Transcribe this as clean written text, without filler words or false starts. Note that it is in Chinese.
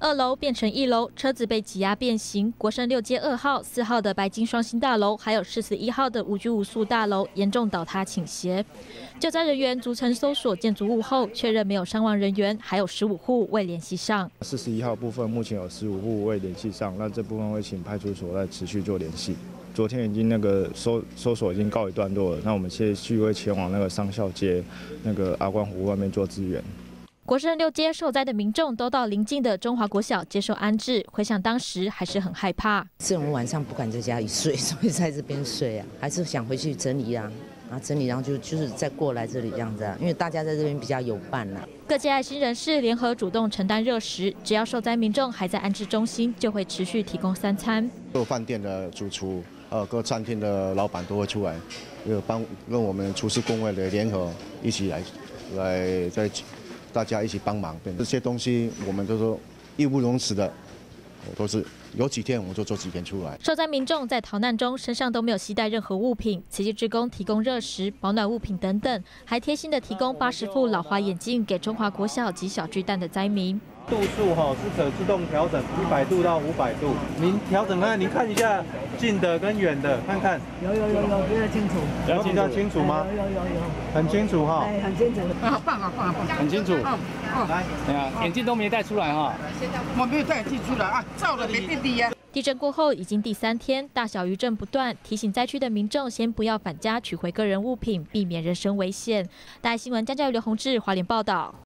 2楼变成1楼，车子被挤压变形。国盛6街2号、4号的白金双星大楼，还有41号的5居5宿大楼严重倒塌倾斜。救灾人员逐层搜索建筑物后，确认没有伤亡人员，还有15户未联系上。 41号部分目前有15户未联系上，那这部分会请派出所来持续做联系。昨天已经搜索已经告一段落了，那我们现在会前往那个商校街、那个阿关湖外面做支援。 国盛6街受灾的民众都到邻近的中华国小接受安置，回想当时还是很害怕。 是我们晚上不敢在家里睡，所以在这边睡啊，还是想回去整理啊。整理，然后就是再过来这里这样子啊，因为大家在这边比较有伴啦。 各界爱心人士联合主动承担热食，只要受灾民众还在安置中心，就会持续提供3餐。 各饭店的主厨，各餐厅的老板都会出来，跟我们厨师工会的联合一起来在大家一起帮忙。这些东西我们都说义不容辞的，都是。有几天我们就做几天出来。 受灾民众在逃难中身上都没有携带任何物品，慈济志工提供热食、保暖物品等等，还贴心的提供80副老花眼镜给中华国小及小巨蛋的灾民。 度数是可自动调整，100度到500度。您调整看，您看一下近的跟远的，看看。有，比较清楚。有比较清楚吗？有，很清楚哈。哎，很清楚。好棒，很清楚。来， 眼镜都没带出来哈。 我没有带眼镜出来啊，照了没变低呀。 地震过后已经第3天，大小余震不断，提醒灾区的民众先不要返家取回个人物品，避免人身危险。大爱新闻江嘉瑜、刘宏志华联报道。